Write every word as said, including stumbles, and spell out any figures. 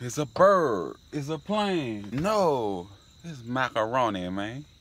It's a bird. It's a plane. No, it's macaroni, man.